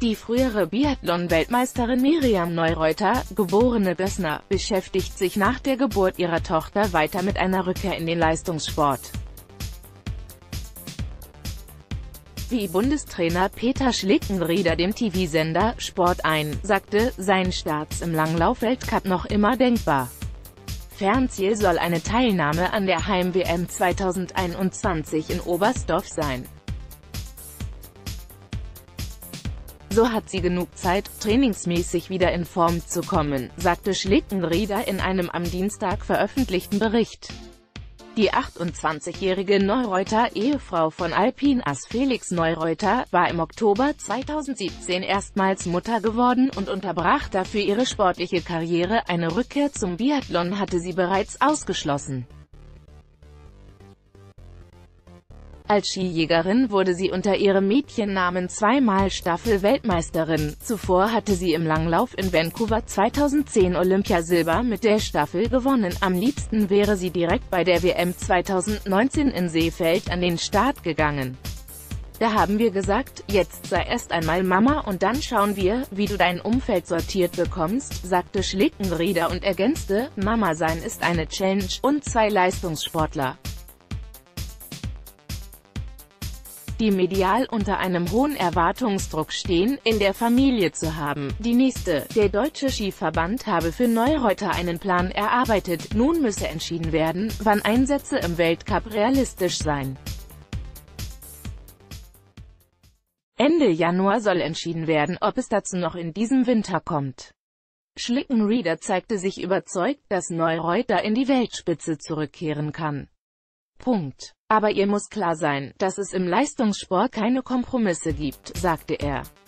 Die frühere Biathlon-Weltmeisterin Miriam Neureuter, geborene Gößner, beschäftigt sich nach der Geburt ihrer Tochter weiter mit einer Rückkehr in den Leistungssport. Wie Bundestrainer Peter Schlickenrieder dem TV-Sender Sport1 sagte, seien Starts im Langlauf-Weltcup noch immer denkbar. Fernziel soll eine Teilnahme an der Heim-WM 2021 in Oberstdorf sein. So hat sie genug Zeit, trainingsmäßig wieder in Form zu kommen, sagte Schlickenrieder in einem am Dienstag veröffentlichten Bericht. Die 28-jährige Neureuter, Ehefrau von Alpin-Ass Felix Neureuter, war im Oktober 2017 erstmals Mutter geworden und unterbrach dafür ihre sportliche Karriere. Eine Rückkehr zum Biathlon hatte sie bereits ausgeschlossen. Als Skijägerin wurde sie unter ihrem Mädchennamen zweimal Staffel-Weltmeisterin. Zuvor hatte sie im Langlauf in Vancouver 2010 Olympiasilber mit der Staffel gewonnen. Am liebsten wäre sie direkt bei der WM 2019 in Seefeld an den Start gegangen. Da haben wir gesagt, jetzt sei erst einmal Mama und dann schauen wir, wie du dein Umfeld sortiert bekommst, sagte Schlickenrieder und ergänzte, Mama sein ist eine Challenge und zwei Leistungssportler, die medial unter einem hohen Erwartungsdruck stehen, in der Familie zu haben. Die nächste, der Deutsche Skiverband habe für Neureuter einen Plan erarbeitet, nun müsse entschieden werden, wann Einsätze im Weltcup realistisch seien. Ende Januar soll entschieden werden, ob es dazu noch in diesem Winter kommt. Schlickenrieder zeigte sich überzeugt, dass Neureuter in die Weltspitze zurückkehren kann. Punkt. Aber ihr muss klar sein, dass es im Leistungssport keine Kompromisse gibt, sagte er.